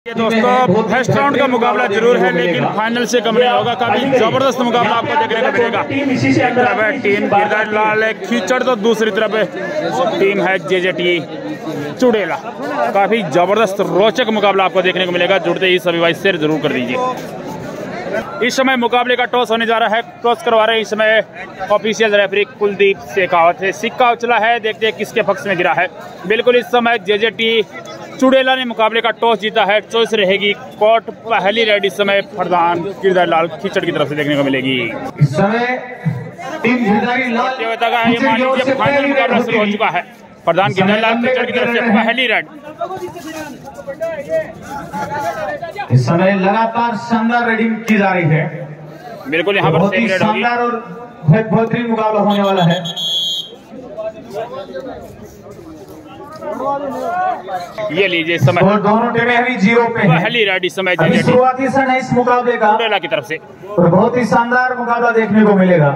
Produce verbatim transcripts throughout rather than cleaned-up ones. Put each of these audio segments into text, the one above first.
दोस्तों first round का मुकाबला जरूर है लेकिन फाइनल से कम नहीं होगा। काफी जबरदस्त मुकाबला आपको देखने को मिलेगा। एक तरफ है टीम गिरधारी लाल कीचड़ तो दूसरी तरफ टीम है जे जे टी चुड़ैला। काफी जबरदस्त रोचक मुकाबला आपको देखने को मिलेगा। जुड़ते ही सभी भाई शेयर जरूर कर दीजिए। इस समय मुकाबले का टॉस होने जा रहा है। टॉस करवा रहे हैं इस समय ऑफिशियल रेफरी कुलदीप शेखावत है। सिक्का उछला है, देखते हैं किसके पक्ष में गिरा है। बिल्कुल इस समय जे जे टी चुड़ैला ने मुकाबले का टॉस जीता है। चॉइस रहेगी कोर्ट पहली रेड इस समय प्रधान गिरधारी लाल कीचड़ की तरफ से देखने को मिलेगी। इस समय टीम गिरधारी लाल का ये मान लीजिए फाइनल मुकाबला शुरू हो चुका है। प्रधान गिरधारी लाल कीचड़ की तरफ से पहली रेड। इस समय लगातार शानदार रेडिंग की जा रही है। बिल्कुल यहाँ पर सेम रेड होगी और बेहतरीन मुकाबला होने वाला है। ये लीजिए इस समय और दोनों टीमें अभी जीरो पे हैं। पहली रेड इस समय शुरुआती क्षण है इस मुकाबले का चुड़ैला की तरफ से और बहुत ही शानदार मुकाबला देखने को मिलेगा।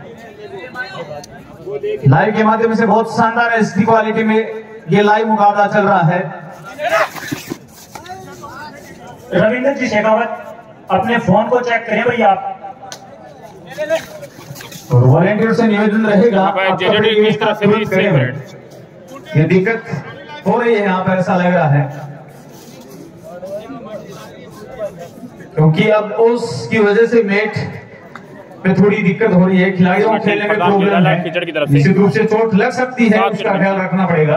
लाइव के माध्यम से बहुत शानदार एचडी क्वालिटी में ये लाइव मुकाबला चल रहा है। रविंद्र जी शेखावत अपने फोन को चेक करें भैया आप। और वॉलेंटियर से निवेदन रहेगा की तरफ से भी सेम रेड। ये दिक्कत हो रही है यहाँ पर, ऐसा लग रहा है क्योंकि अब उसकी वजह से मैच में थोड़ी दिक्कत हो रही है। खिलाड़ियों को खेलने में प्रॉब्लम है, निश्चित रूप से चोट लग सकती है, उसका ख्याल रखना पड़ेगा।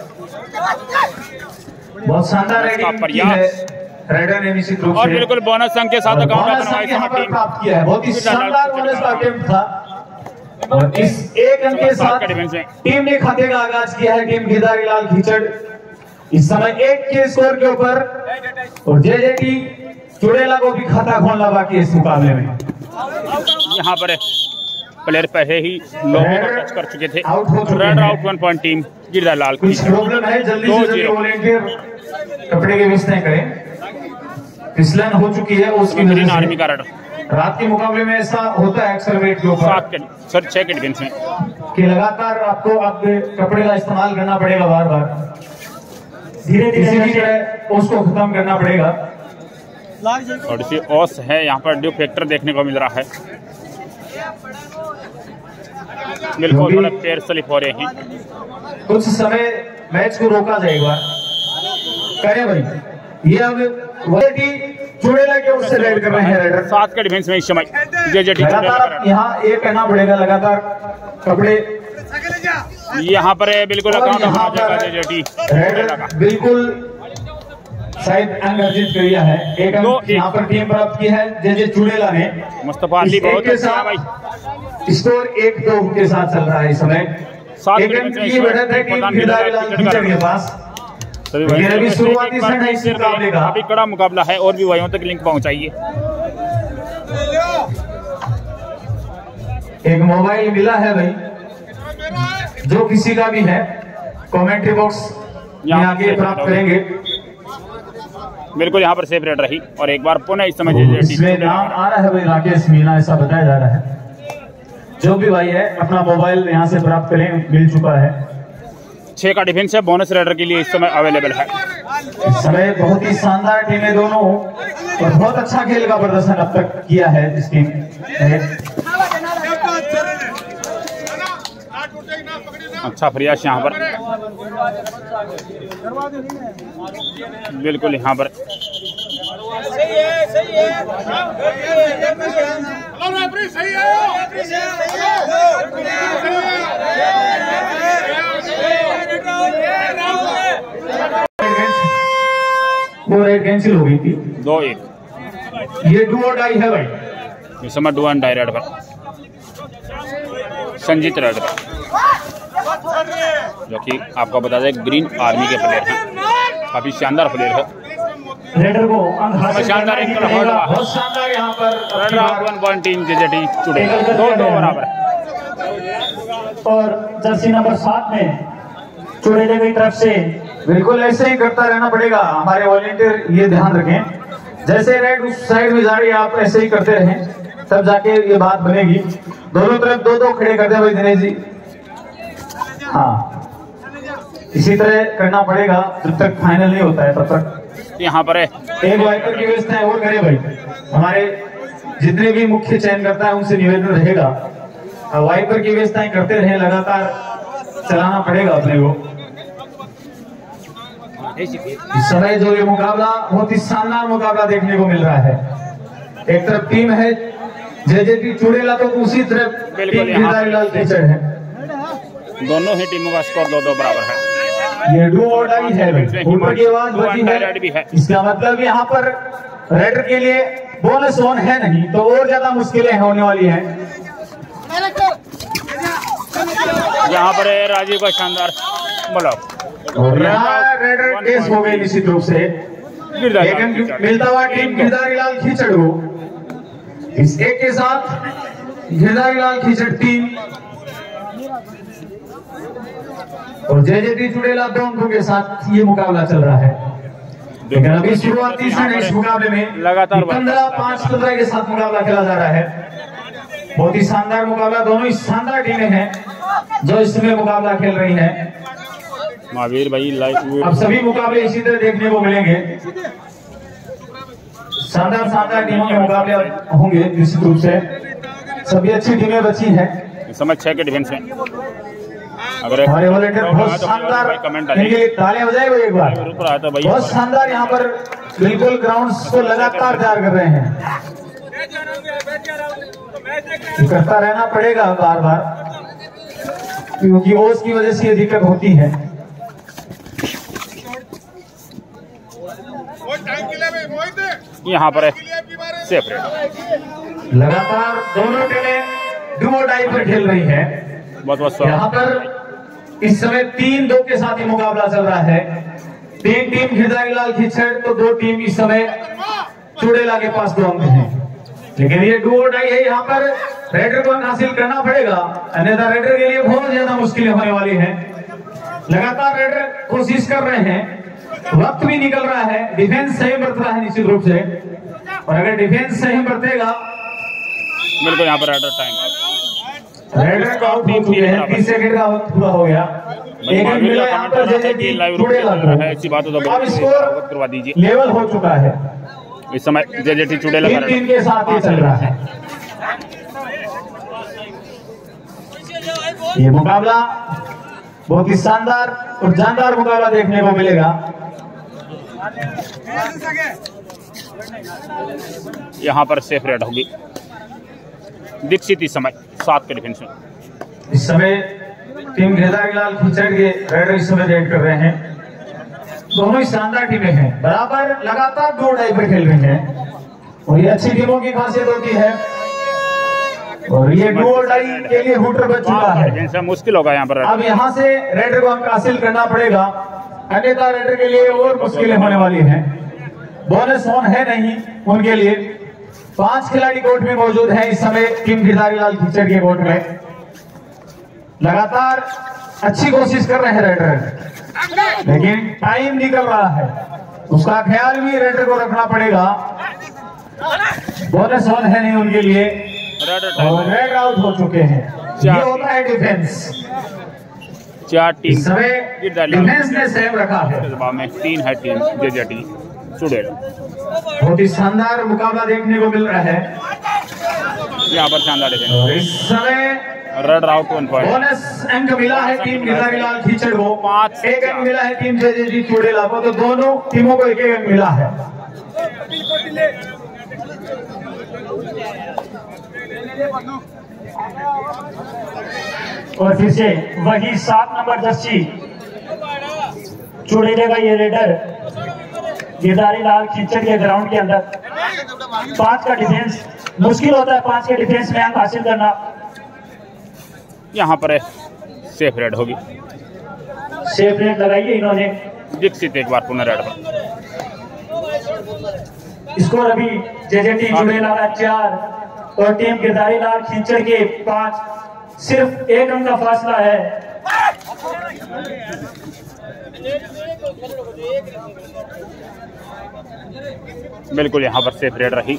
बहुत शानदार रेडिंग की है रेडर ने निश्चित रूप से और बिल्कुल बोनस अंक के साथ बोनस अंक यहाँ पर प्राप्त किया है। बहुत ही शानदार बोनस का अटेम्प्ट था और इस एक अंक के साथ टीम ने खाते का आगाज किया है। टीम गिरधारी लाल कीचड़ इस समय एक के स्कोर के ऊपर और जे जे टी चुड़ैला को भी खाता खोलना बाकी है इस मुकाबले में। यहाँ पर प्लेयर पहले ही लोगों को टच कर चुके थे। Raid out one point team Girdhari Lal कुछ प्रॉब्लम है, जल्दी से जल्दी वॉलेंटियर कपड़े के विस्तार करें। फिसलन हो चुकी है उसकी वजह से आर्मी का रेड। रात के मुकाबले में ऐसा होता है अक्सर वेट के ऊपर सर छह के डिफेंस में कि लगातार आपको आपके कपड़े का इस्तेमाल करना पड़ेगा, बार बार धीरे धीरे उसको खत्म करना पड़ेगा। थोड़ी सी ऑस है यहाँ पर ड्यू फैक्टर देखने को मिल रहा है। बिल्कुल थोड़ा पैर स्लिप हो रहे हैं। कुछ समय मैच को रोका जाएगा। करें भाई, ये अब चुड़ैला के ओर से रेड कर रहे हैं। रेडर सात के डिफेंस में इस समय जे जे टी लगातार यहाँ ये कहना पड़ेगा, लगातार कपड़े यहाँ पर बिल्कुल अकाउंट बना जाएगा जे जे टी बिल्कुल शायद अंक अर्जित किया है। एक अंक यहाँ पर टीम प्राप्त की है जे जे चुड़ैला ने। मुस्तफा अली बहुत अच्छा भाई। स्कोर एक दो के साथ चल रहा है इस समय। एक अंक की बढ़त है टीम गिरधारी लाल कीचड़ के पास। अभी शुरुआती क्षण है इस मुकाबले का। काफी कड़ा मुकाबला है और भी भाइयों तक लिंक पहुंचाइए। एक मोबाइल मिला है भाई, जो किसी का भी है कमेंट्री बॉक्स में आगे प्राप्त करेंगे। बिल्कुल यहाँ पर सेफ रेड रही और एक बार पुनः इस समय इसमें नाम आ रहा है भाई राकेश मीना, ऐसा बताया जा रहा है। जो भी भाई है अपना मोबाइल यहाँ से प्राप्त करें, मिल चुका है। छह का डिफेंस है, बोनस रेडर के लिए इस समय अवेलेबल है। इस समय बहुत ही शानदार टीमें दोनों और बहुत अच्छा खेल का प्रदर्शन अब तक किया है इस टीम ने। अच्छा प्रयास यहाँ पर, बिल्कुल यहाँ पर वो रेड कैंसिल हो गई थी। दो एक ये डू और डाई है भाई। इस समय डू एंड डाई रेड पर संजीत रेड पर, जो कि आपको बता दें ग्रीन आर्मी के प्लेयर हैं। काफी शानदार प्लेयर है। रेडर को शानदार एक बहुत शानदार यहाँ पर raid out one point team J J T Chudaila दो दो बराबर। और जर्सी नंबर सात में चुड़ैला की तरफ से बिल्कुल ऐसे ही करता रहना पड़ेगा। हमारे वॉलेंटियर ये ध्यान रखें, जैसे रेड उस साइड में जा रही है आप ऐसे ही करते रहें, तब जाके ये बात बनेगी। दोनों तरफ दो दो खड़े करते हैं भाई दिनेश जी। हाँ, इसी तरह करना पड़ेगा जब तक फाइनल नहीं होता है तब तक। यहाँ पर है एक वाइपर की व्यवस्था और करें भाई। हमारे जितने भी मुख्य चयनकर्ता है उनसे निवेदन रहेगा वाइपर की व्यवस्थाएं करते रहे, लगातार चलाना पड़ेगा अपने को। इस समय जो ये मुकाबला बहुत ही शानदार मुकाबला देखने को मिल रहा है। एक तरफ टीम है जेजेटी चुड़ेला तो दूसरी तरफ टीम गिरधारीलाल खीचड़ है। दोनों ही टीमों का स्कोर दो दो बराबर है। ये डू और डाई है भाई, ऊपर की आवाज बची है, इसका मतलब यहाँ पर रेडर के लिए बोनस ऑन है नहीं तो और ज्यादा मुश्किलें होने वाली हैं। यहाँ पर है राजीव का शानदार ब्लॉक और यहाँ रेडर केस हो गए निश्चित रूप से मिलता हुआ टीम गिरधारीलाल खीचड़ को। इस एक के साथ गिरधारीलाल खीचड़ टीम और जेजेटी चुड़ेला दोनों के साथ ये मुकाबला चल रहा है। लेकिन अभी शुरुआती क्षण इस मुकाबले में लगातार पंद्रह पांच पंद्रह के साथ मुकाबला खेला जा रहा है। बहुत ही शानदार मुकाबला, दोनों ही शानदार टीमें हैं जो इसमें मुकाबला खेल रही हैं। महावीर भाई लाइव अब सभी मुकाबले इसी तरह देखने को मिलेंगे। शानदार शानदार टीमों के मुकाबले होंगे निश्चित रूप से। सभी अच्छी टीमें बची हैं। समझ छह के डिफेंस में अगर हमारे वॉलंटियर बहुत शानदार तालियां बजाए भाई एक बार। बहुत शानदार यहाँ पर बिल्कुल ग्राउंड्स को लगातार तैयार कर रहे हैं। करता रहना पड़ेगा बार बार क्योंकि ओस की वजह से ये दिक्कत होती है। यहाँ पर सेपरेट लगातार दोनों टीमें डू और डाई पर खेल रही है। बहुत बहुत यहाँ पर इस समय तीन दो के साथ ही मुकाबला चल रहा है। तीन टीम गिरधारीलाल खीचड़ तो दो टीम इस समय चुड़ेला के पास दो अंक हैं। लेकिन ये डू और डाई है, यहाँ पर रेडर को अंक हासिल करना पड़ेगा, अन्यथा रेडर के लिए बहुत ज्यादा मुश्किलें होने वाली हैं। लगातार रेडर कोशिश कर रहे हैं, वक्त भी निकल रहा है, डिफेंस सही बरत रहा है निश्चित रूप से। और अगर डिफेंस सही बरतेगा मेरे को यहाँ पर रेडर टाइम रेडर का आउट हो चुके हैं, तीस सेकंड का आउट पूरा हो गया। एक अंक मिला यहाँ पर जेजेटी चुड़ेला को। ऐसी बात तो अब स्कोर करवा दीजिए, लेवल हो चुका है। इस समय जेजेटी चुड़ेला तीन टीम के साथ ये चल रहा है। ये मुकाबला बहुत ही शानदार और जानदार मुकाबला देखने को मिलेगा। यहाँ पर सेफ रेड होगी दीक्षित इस समय सात के डिफेंस में। इस समय टीम गिरधारीलाल खीचड़ के रेडर इस समय रेड कर रहे हैं। दोनों ही शानदार टीमें हैं, बराबर लगातार दो डाई पर खेल रही हैं और ये अच्छी टीमों की खासियत होती है। और ये डू और डाई के लिए हुटर बच चुका है, जिनसे मुश्किल होगा यहाँ पर। अब यहाँ से रेडर को अंक हासिल करना पड़ेगा, अन्यथा रेडर के लिए और मुश्किलें होने वाली हैं। बोनस ऑन है नहीं उनके लिए। पांच खिलाड़ी कोर्ट में मौजूद हैं इस समय टीम गिरधारीलाल खीचड़ के कोर्ट में। लगातार अच्छी कोशिश कर रहे हैं रेडर, लेकिन टाइम निकल रहा है, उसका ख्याल भी रेडर को रखना पड़ेगा। बोनस ऑन है नहीं उनके लिए और रेड आउट हो चुके हैं। ये होता है डिफेंस। चार टीम डिफेंस ने सेम रखा है। जवाब में तीन है टीम जेजेटी चुड़ेला। बहुत ही शानदार मुकाबला देखने को मिल रहा है यहाँ पर। शानदार डिफेंस इस समय raid out one point. Bonus अंक मिला है टीम गिरधारीलाल खीचड़ को, पांच एक अंक मिला है टीम जेजेटी चुड़ेला को, तो दोनों टीमों को एक एक अंक मिला है। और फिर से वही सात नंबर जर्सी चुड़ेले का ये रेडर गिरधारीलाल खीचड़ के ग्राउंड के अंदर। पांच का डिफेंस मुश्किल होता है, पांच के डिफेंस में अंक हासिल करना। यहाँ पर सेफ रेड होगी, सेफ रेड लगाइए इन्होंने। दीक्षित एक बार पुनः रेड पर। स्कोर अभी जेजेटी चुड़ेला का चार और टीम गिरधारीलाल खीचड़ के पांच, सिर्फ एक अंक का फासला है। बिल्कुल यहाँ पर सेफ रेड रही।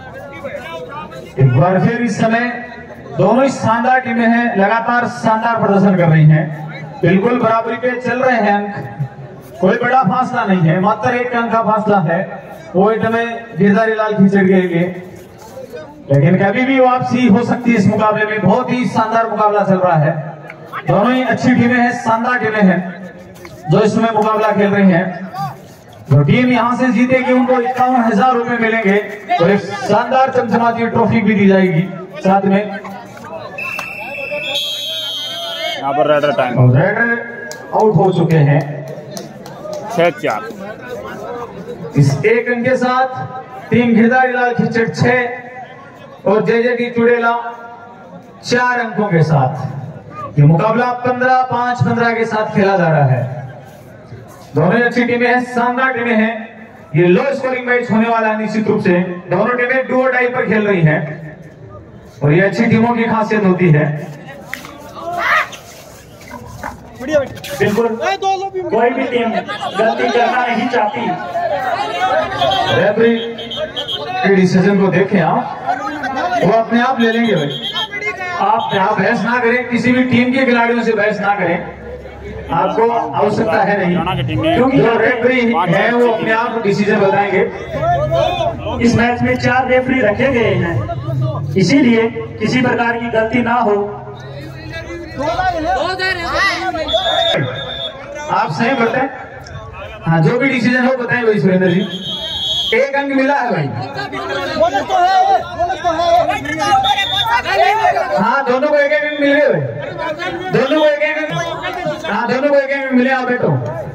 एक बार फिर इस समय दोनों ही शानदार टीमें हैं, लगातार शानदार प्रदर्शन कर रही हैं। बिल्कुल बराबरी पे चल रहे हैं अंक। कोई बड़ा फासला नहीं है, मात्र एक रन का फासला है वो में गिरधारी लाल खिचड़ के लिए। लेकिन कभी भी वापसी हो सकती है इस मुकाबले में। बहुत ही शानदार मुकाबला चल रहा है, दोनों ही अच्छी टीमें हैं, शानदार टीमें हैं जो इसमें मुकाबला खेल रही हैं। जो टीम यहां से जीतेगी उनको इक्यावन हजार रुपए मिलेंगे और एक शानदार चमचमाती ट्रॉफी भी दी जाएगी साथ में। यहाँ पर रेडर टाइम रेडर आउट हो चुके हैं। छह चार इस एक रन के साथ टीम गिरधारी लाल खिचड़ छह और जे जे टी चुड़ैला चार अंकों के साथ। ये मुकाबला पंद्रह पांच पंद्रह के साथ खेला जा रहा है। दोनों अच्छी टीमें हैं, शानदार टीमें हैं। ये लो स्कोरिंग मैच होने वाला है निश्चित रूप से। दोनों टीमें डू और डाई पर खेल रही हैं और ये अच्छी टीमों की खासियत होती है। बिल्कुल कोई भी टीम गलती करना नहीं चाहती। रेफरी के डिसीजन को देखें आप, वो अपने आप ले लेंगे भाई। आप आप बहस ना करें, किसी भी टीम के खिलाड़ियों से बहस ना करें, आपको आवश्यकता है नहीं, क्योंकि जो रेफरी है वो अपने आप डिसीजन बताएंगे। इस मैच में चार रेफरी रखे गए हैं, इसीलिए किसी प्रकार की गलती ना हो। आप सही बताएं। हाँ, जो भी डिसीजन हो बताएं भाई सुरेंद्र जी। एक अंक मिला है भाई। हाँ, दोनों को एक एक अंक मिल गए भाई। दोनों को एक एक अंक, हाँ दोनों को एक एक अंक मिले। आप बैठो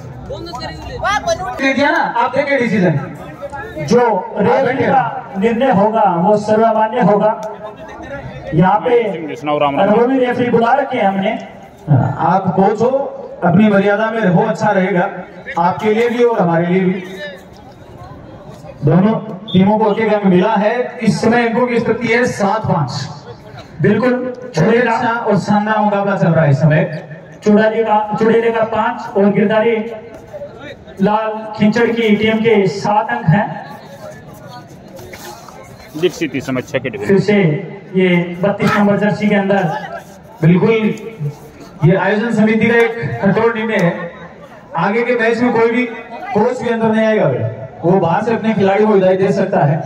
दे दिया ना, आप देंगे डिसीजन। जो रेफरी का निर्णय होगा वो सर्वमान्य होगा। यहाँ पे अनुभवी रेफरी बुला रखे हैं हमने। आप कोच हो, अपनी मर्यादा में रहो, अच्छा रहेगा आपके लिए भी और हमारे लिए भी। दोनों टीमों को एक अंक मिला है। इस समय अंकों की स्थिति है सात पांच। बिल्कुल चुड़ैला और शानदार मुकाबला चल रहा है इस समय। चुड़ैले का चुड़ैले का पांच और गिरधारी लाल खिचड़ की टीम के सात अंक हैं। दीक्षित इस समय छह के फिर से ये बत्तीस नंबर जर्सी के अंदर बिल्कुल ये आयोजन समिति का एक कंट्रोल निर्णय है। आगे के मैच में कोई भी कोच भी अंदर नहीं आएगा भाई, वो बाहर से अपने खिलाड़ी को हिदायत दे सकता है।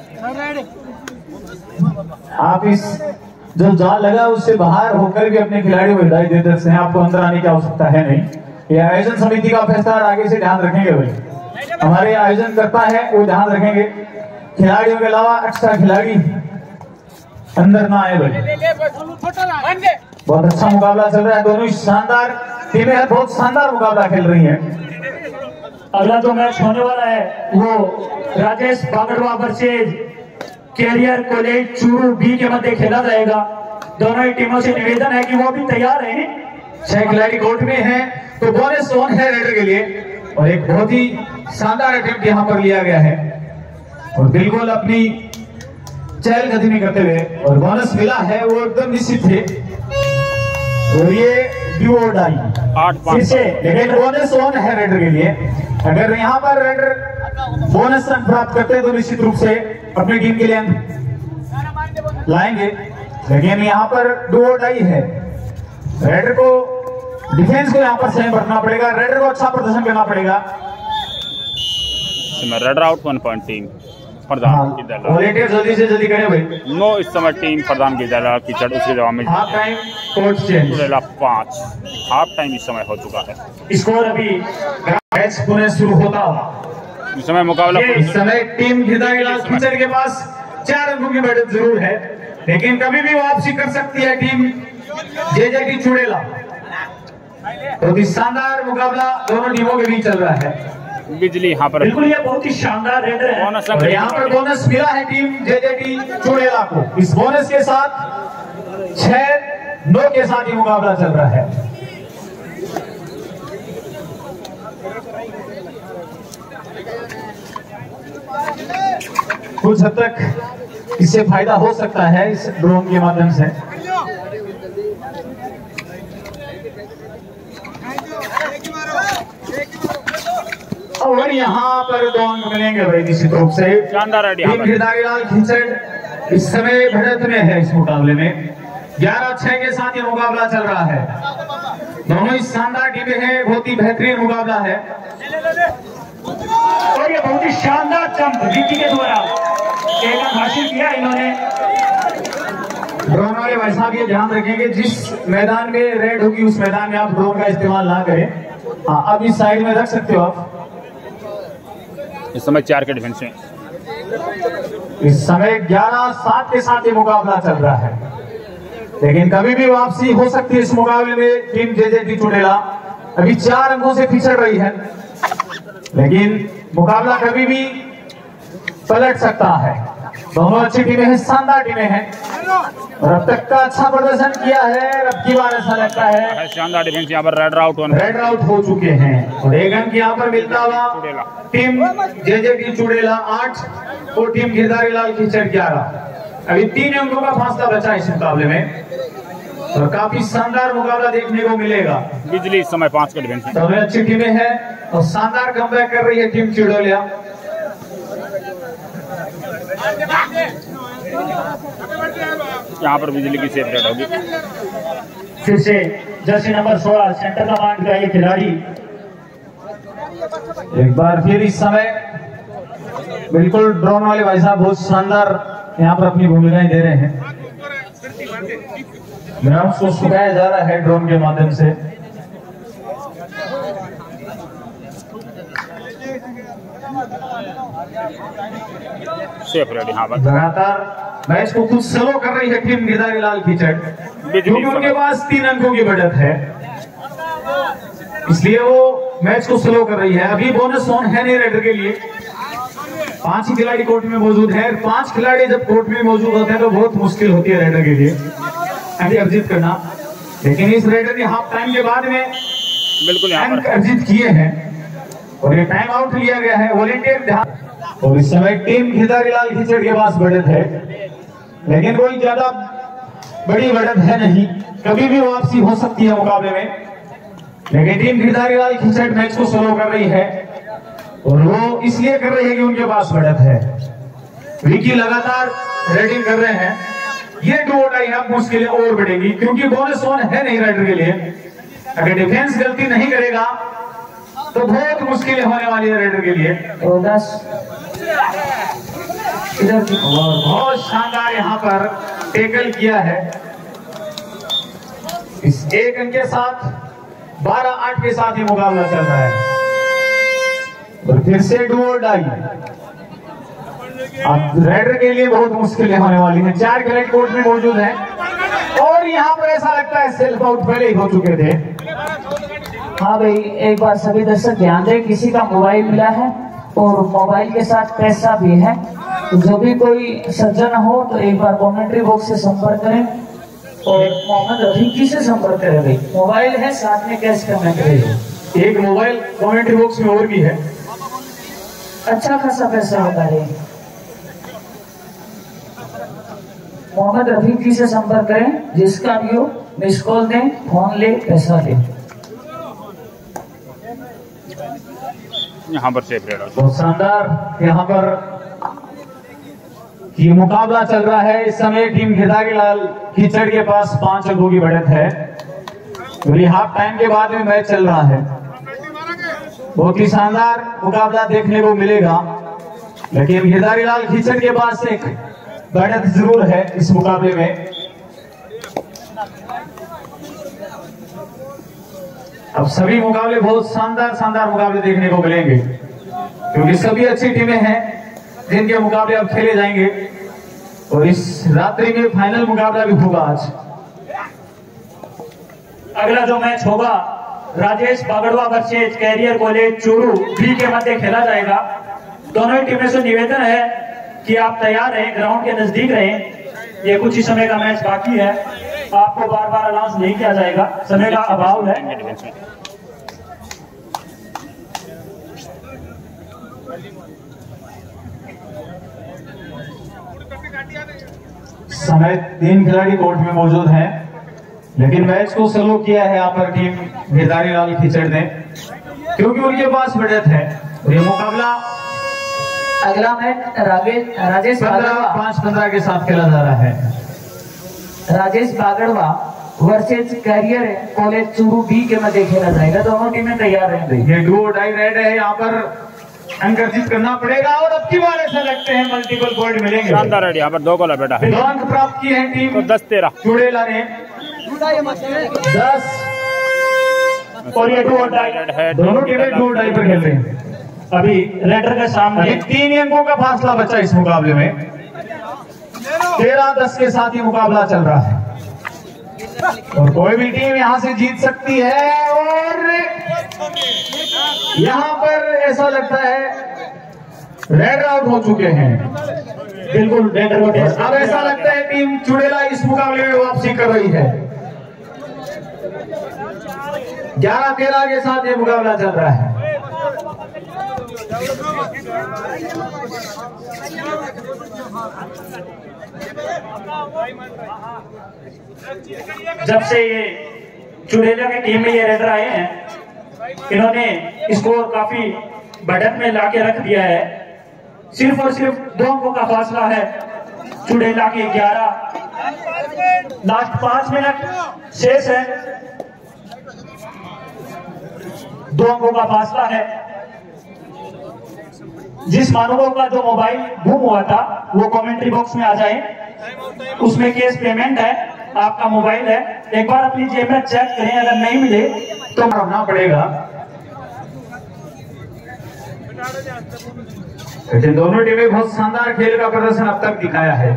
आप इस जो जाल लगा उससे बाहर होकर भी अपने खिलाड़ी को हिदायत दे सकते हैं, आपको अंदर आने की आवश्यकता है नहीं। ये आयोजन समिति का फैसला आगे से ध्यान रखेंगे भाई। हमारे आयोजन करता है वो ध्यान रखेंगे, खिलाड़ियों के अलावा एक्स्ट्रा खिलाड़ी अंदर ना आए भाई। बहुत अच्छा मुकाबला चल रहा है, दोनों शानदार टीमें हैं, बहुत शानदार मुकाबला खेल रही हैं। अगला जो मैच होने वाला है वो Rajesh Bagadwa versus career college Churu B के मध्य खेला जाएगा। दोनों ही टीमों से निवेदन है कि वो भी तैयार रहें। छह खिलाड़ी कोर्ट में हैं, तो बोनस ऑन है रेडर के लिए और एक बहुत ही शानदार अटेम्प्ट यहाँ पर लिया गया है और बिल्कुल अपनी चहलकदमी में करते हुए और बोनस मिला है वो एकदम निश्चित थे और ये डू और डाई। फिर से लेकिन बोनस ऑन है रेडर के लिए। अगर यहाँ पर रेडर बोनस रन प्राप्त करते हैं तो निश्चित रूप से अपनी टीम के लिए अंक लाएंगे, लेकिन यहाँ पर डू और डाई है। रेडर को डिफेंस को यहाँ पर सही बरतना पड़ेगा, रेडर को अच्छा प्रदर्शन करना पड़ेगा। Raider out one point team Pradhan जल्दी से जल्दी करें भाई। नो इस समय टीम प्रधान गिरधारी खिचड़ उसके जवाब में half time court change. Chudaila पांच हाफ टाइम इस समय हो चुका है। स्कोर अभी मैच पुनः शुरू होता इस समय मुकाबला इस समय टीम गिरधारी लाल खिचड़ के पास चार अंकों की बढ़त जरूर है, लेकिन कभी भी वापसी कर सकती है team J J T Chudaila. तो शानदार मुकाबला दोनों टीमों के बीच चल रहा है। बिजली यहाँ पर बिल्कुल ये बहुत ही शानदार रेडर है। बोनस और यहाँ पर बोनस मिला है team J J T Chudaila को। इस बोनस के साथ छह नौ के साथ ही मुकाबला चल रहा है। कुछ हद तक इससे फायदा हो सकता है इस ड्रोन के माध्यम से। और यहाँ पर दो अंक मिलेंगे भाई निश्चित रूप से। शानदार गिरधारी लाल खिचड़ इस समय बढ़त में है इस मुकाबले में। ग्यारह छह के साथ ये मुकाबला चल रहा है। दोनों ही शानदार टीमें हैं, बहुत ही बेहतरीन मुकाबला है और ये बहुत ही शानदार जंप विकी के द्वारा एक अंक हासिल किया इन्होंने। ड्रोन वाले भाई साहब ये ध्यान रखेंगे, जिस मैदान में रेड होगी उस मैदान में आप ड्रोन का इस्तेमाल ना करें। हाँ, अब इस साइड में रख सकते हो आप। इस समय चार के डिफेंस में, इस समय ग्यारह सात के साथ ये मुकाबला चल रहा है, लेकिन कभी भी वापसी हो सकती है इस मुकाबले में। टीम जेजेटी चुड़ैला अभी चार अंकों से पिछड़ रही है, लेकिन मुकाबला कभी भी पलट सकता है। दोनों अच्छी टीमें हैं, शानदार टीमें हैं और अब तक का अच्छा प्रदर्शन किया है। अब की बार ऐसा लगता है शानदार डिफेंस यहाँ पर रेड आउट रेड आउट हो चुके हैं और एक अंक यहाँ पर मिलता हुआ टीम जेजेटी चुड़ैला आठ और टीम गिरधारीलाल खिचड़ ग्यारह। अभी तीन अंकों का फासला बचा इस मुकाबले में और काफी शानदार मुकाबला देखने को मिलेगा। बिजली इस समय पांच के डिफेंस में, दोनों अच्छी टीमें हैं और शानदार कमबैक कर रही है टीम चिड़ोलिया। यहाँ पर बिजली की सेफ रेड होगी। फिर से जर्सी नंबर सोलह सेंटर कमांड का ये खिलाड़ी एक बार फिर इस समय बिल्कुल ड्रोन वाले भाई साहब बहुत शानदार यहाँ पर अपनी भूमिकाएं दे रहे हैं। ग्राउंड को सुखाया जा रहा है ड्रोन के माध्यम से। सेफ रेड यहाँ पर लगातार मैच को कुछ स्लो कर रही है टीम गिरधारीलाल खिचड़, क्योंकि उनके पास तीन अंकों की बढ़त है, इसलिए वो मैच को स्लो कर रही है। अभी बोनस ऑन है नहीं रेडर के लिए, पांच ही खिलाड़ी कोर्ट में मौजूद है। पांच खिलाड़ी जब कोर्ट में मौजूद होते हैं तो बहुत मुश्किल होती है रेडर के लिए अर्जित करना, लेकिन इस रेडर ने हाफ टाइम के बाद में बिल्कुल यहाँ पर अर्जित किए हैं और ये टाइम आउट लिया गया है वॉलेंटियर ध्यान। और इस समय टीम गिरधारीलाल खिचड़ के पास बढ़त है, लेकिन कोई ज्यादा बड़ी बढ़त है नहीं, कभी भी वापसी हो सकती है मुकाबले में। लेकिन टीम गिरधारीलाल खिचड़ मैच को स्लो कर रही है और वो इसलिए कर रही है कि उनके पास बढ़त है। विकी लगातार रेडिंग कर रहे हैं, ये दो टाई अब मुश्किलें और बढ़ेंगी क्योंकि बोनस ऑन है नहीं राइडर के लिए। अगर डिफेंस गलती नहीं करेगा तो बहुत मुश्किलें होने वाली है राइडर के लिए। इधर बहुत शानदार यहाँ पर टैकल किया है। इस एक अंक के साथ बारह आठ के साथ ही मुकाबला चल रहा है और फिर से डू और डाई। अब राइडर के लिए बहुत मुश्किलें होने वाली हैं। चार खिलाड़ी कोर्ट में मौजूद हैं और यहाँ पर ऐसा लगता है सेल्फ आउट पहले ही हो चुके थे। हाँ भाई, एक बार सभी दर्शक ध्यान दें, किसी का मोबाइल मिला है और मोबाइल के साथ पैसा भी है, तो जो भी कोई सज्जन हो तो एक बार कमेंट्री बॉक्स से संपर्क करें और मोहम्मद रफीकी से संपर्क करें। भाई मोबाइल है, साथ में कैश पेमेंट है। एक मोबाइल कमेंट्री बॉक्स में और भी है, अच्छा खासा पैसा होता है। मोहम्मद रफीकी से संपर्क करें, जिसका भी हो मिस कॉल दें, फोन ले, पैसा ले। यहाँ पर सेफ रेड बहुत शानदार यहाँ पर ये मुकाबला चल रहा है। इस समय टीम गिरधारीलाल खिचड़ के पास पांच अंकों की बढ़त है। हाफ टाइम के बाद में मैच चल रहा है, बहुत ही शानदार मुकाबला देखने को मिलेगा, लेकिन गिरधारीलाल खिचड़ के पास एक बढ़त जरूर है इस मुकाबले में। अब सभी मुकाबले बहुत शानदार शानदार मुकाबले देखने को मिलेंगे, क्योंकि सभी अच्छी टीमें हैं जिनके मुकाबले अब खेले जाएंगे और इस रात्रि में फाइनल मुकाबला भी होगा आज। अगला जो मैच होगा Rajesh Bagadwa versus career college Churu B के मध्य खेला जाएगा। दोनों ही टीमों से निवेदन है कि आप तैयार रहें, ग्राउंड के नजदीक रहें। ये कुछ ही समय का मैच बाकी है, आपको बार बार अनाउंस नहीं किया जाएगा, समय का अभाव है। समय तीन खिलाड़ी कोर्ट में मौजूद हैं, लेकिन मैच को स्लो किया है यहाँ पर टीम गिरधारीलाल खिचड़ ने, क्योंकि उनके पास बढ़त है। ये मुकाबला अगला मैच राजेश राजेश पंद्रह बागड़वा पांच पंद्रह के साथ खेला जा रहा है। Rajesh Bagadwa versus career college Churu B के मध्य खेला जाएगा। दोनों टीमें तैयार रहेंगी। ये डू और डाई रेड है, यहाँ पर अंक अर्जित करना पड़ेगा और अब की बार ऐसा लगते हैं मल्टीपल पॉइंट मिलेंगे। शानदार है, यहाँ पर दो गोला बेटा है। दो अंक प्राप्त किए हैं टीम तो दस तेरह चुड़ैला ने। दस और ये डू और डाई है, दोनों टीमें डू और डाई पर खेल रही हैं। अभी रेडर के सामने अभी तीन अंकों का फासला बचा इस मुकाबले में। तेरह दस के साथ ही मुकाबला चल रहा है और कोई भी टीम यहां से जीत सकती है। और यहां पर ऐसा लगता है रेड आउट हो चुके हैं। बिल्कुल रेडर को टेस्ट। अब ऐसा लगता है टीम चुड़ैला इस मुकाबले में वापसी कर रही है। ग्यारह तेरह के साथ ये मुकाबला चल रहा है। जब से ये चुड़ैला की टीम में ये रेडर आए हैं, इन्होंने स्कोर काफी बढ़त में लाके रख दिया है। सिर्फ और सिर्फ दो अंकों का फासला है। चुड़ैला की ग्यारह, लास्ट पांच मिनट शेष है। दो अंकों का फासला है। जिस महानुभाव का जो मोबाइल गुम हुआ था वो कमेंट्री बॉक्स में आ जाए। उसमें केस पेमेंट है, आपका मोबाइल है, एक बार अपनी जेब में चेक करें। अगर नहीं मिले तो रखना पड़ेगा। लेकिन दोनों टीमें बहुत शानदार खेल का प्रदर्शन अब तक दिखाया है।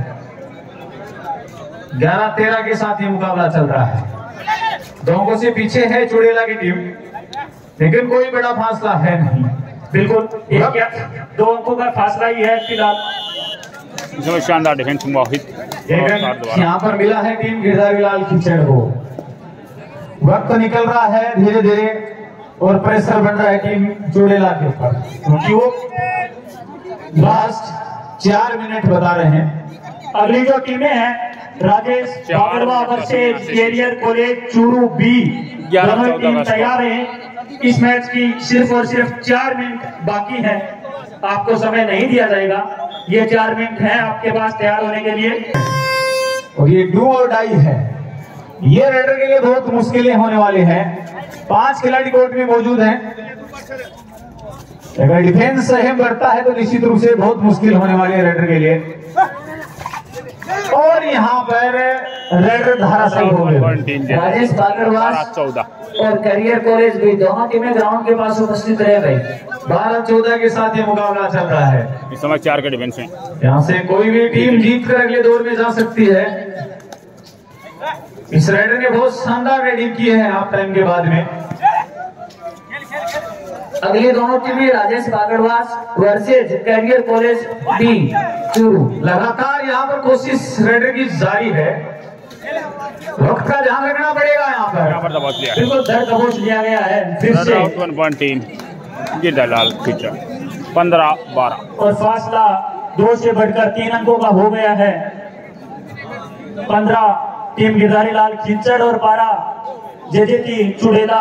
ग्यारह तेरह के साथ ये मुकाबला चल रहा है। दो अंकों से पीछे है चुड़ैला की टीम, लेकिन कोई बड़ा फासला है नहीं। बिल्कुल एक या दो अंकों का फासला ही है फिलहाल। जो शानदार डिफेंस मोहित यहाँ पर मिला है टीम गिरधारीलाल खिचड़ को। वक्त निकल रहा है धीरे धीरे और प्रेशर बन रहा है टीम चुड़ैला के ऊपर, क्योंकि वो लास्ट चार मिनट बता रहे हैं। अगली जो टीमें हैं Rajesh Bagadwa versus career college Churu B, दोनों टीम तैयार हैं। इस मैच की सिर्फ और सिर्फ चार मिनट बाकी है। आपको समय नहीं दिया जाएगा, ये चार मिनट है आपके पास तैयार होने के लिए। और ये डू और डाई है। ये रेडर के लिए बहुत मुश्किलें होने वाले हैं। पांच खिलाड़ी कोर्ट में मौजूद हैं। अगर डिफेंस अहम बढ़ता है तो निश्चित रूप से बहुत मुश्किल होने वाली है रेडर के लिए। और यहाँ पर रेडर धाराशायी हो गए। राजेश बागड़वा चौदह और कैरियर कॉलेज भी, दोनों टीमें ग्राउंड के पास उपस्थित रहे भाई। बारह चौदह के साथ ये मुकाबला चल रहा है। इस समय चार के डिफेंस में यहाँ से कोई भी टीम जीत कर अगले दौर में जा सकती है। इस राइडर ने बहुत शानदार रेडिंग की है हाफ टाइम के बाद में। अगली दोनों टीमें Rajesh Bagadwa versus career college B Churu. लगातार यहाँ पर कोशिश रेडर की जारी है। वक्त का ध्यान रखना पड़ेगा यहाँ पर। यहाँ पर दबाव लिया है। बिल्कुल दर दबोच लिया गया है फिर से। वन पॉइंट तीन गिरधारीलाल खिचड़ पंद्रह बारह और फासला दो से बढ़कर तीन अंकों का हो गया है। पंद्रह टीम गिरधारीलाल खिचड़ और बारह जेजेटी चुड़ैला।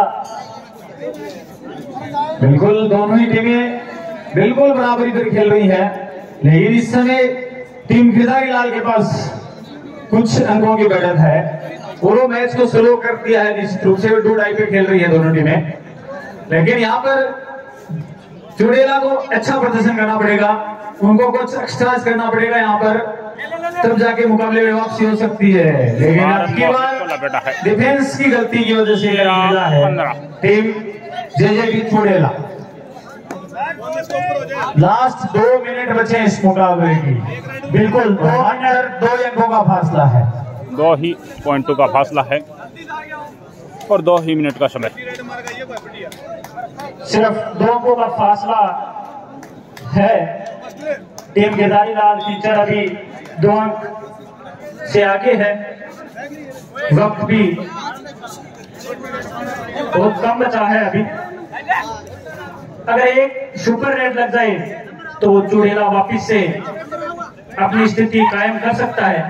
बिल्कुल दोनों ही टीमें बिल्कुल बराबरी पर खेल रही है, लेकिन इस समय टीम गिरधारीलाल के पास कुछ अंकों की बढ़त है। वो मैच को स्लो कर दिया है निश्चित रूप से। डू डाई पे खेल रही है दोनों टीमें, लेकिन यहाँ पर चुड़ैला को अच्छा प्रदर्शन करना पड़ेगा। उनको कुछ एक्स्ट्राज करना पड़ेगा यहाँ पर, तब जाके मुकाबले में वापसी हो सकती है। लेकिन अब की बार डिफेंस की गलती की वजह से है टीम जेजेटी चुड़ैला। लास्ट दो मिनट बचे इस मुकाबले की। बिल्कुल दो अंडर दो अंकों का फासला है। दो ही पॉइंटों का फासला है और दो ही मिनट का समय। सिर्फ दो अंकों का फासला है। टीम गिरधारीलाल खिचड़ अभी दो अंक से आगे है। वक्त भी बहुत कम बचा है अभी। अगर एक सुपर रेड लग जाए तो चुड़ैला वापिस से अपनी स्थिति कायम कर सकता है,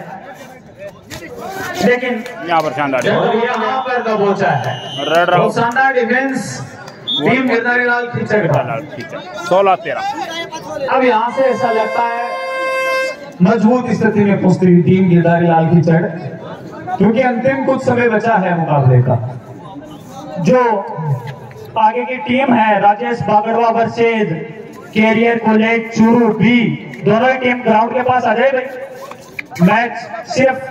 लेकिन यहाँ पर शानदार यहाँ पर दबोचा है। बहुत शानदार डिफेंस टीम गिरधारीलाल खिचड़ का। सोलह तेरह अब यहाँ से ऐसा लगता है मजबूत स्थिति में पहुंचती हुई टीम गिरधारीलाल खिचड़। क्योंकि अंतिम कुछ समय बचा है मुकाबले का। जो आगे की टीम है Rajesh Bagadwa versus career college Churu B, दोनों ही टीम ग्राउंड के पास आ जाए भाई। मैच सिर्फ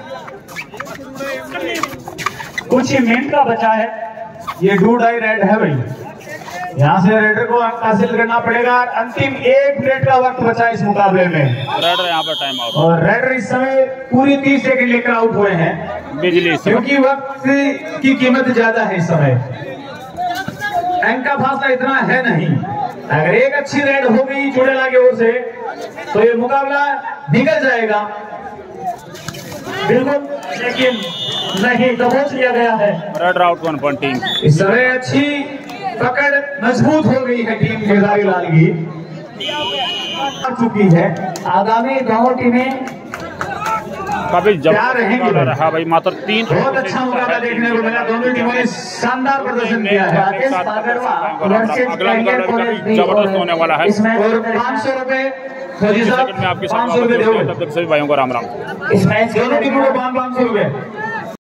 कुछ ही मिनट का बचा है। ये डू डाई रेड है भाई, यहाँ से रेडर को अंक हासिल करना पड़ेगा। अंतिम एक मिनट का वक्त बचा इस मुकाबले में। रेडर यहाँ पर टाइम आउट, और रेडर इस समय पूरी तीस सेकंड लेकर आउट हुए हैं बिजली से, क्योंकि वक्त की कीमत ज्यादा है इस समय। अंक का फासला इतना है नहीं। अगर एक अच्छी रेड हो गई चुड़ैला की ओर से तो ये मुकाबला निकल जाएगा। बिल्कुल, लेकिन नहीं, दबोच लिया गया है। Raider out one point team. इस समय अच्छी पकड़ मजबूत हो गई है टीम गिरधारी लाल की, आ चुकी है। आगामी दोनों टीमें काफी क्या रहेंगे जबरदस्त रहा भाई, मात्र तीन बहुत अच्छा मुकाबला देखने को मिला। दोनों टीमों ने शानदार प्रदर्शन किया है। राजेश बागड़वा वर्सेज अगला कैरियर मुकाबला कॉलेज काफी बी जबरदस्त होने वाला है। इस मैच और में पाँच सौ रुपए सेकंड में आपके पाँच सौ रुपए सामने दोगे। तब तक सभी भाइयों को राम राम। इस मैच दोनों टीमों को पाँच पाँच सौ रुपए।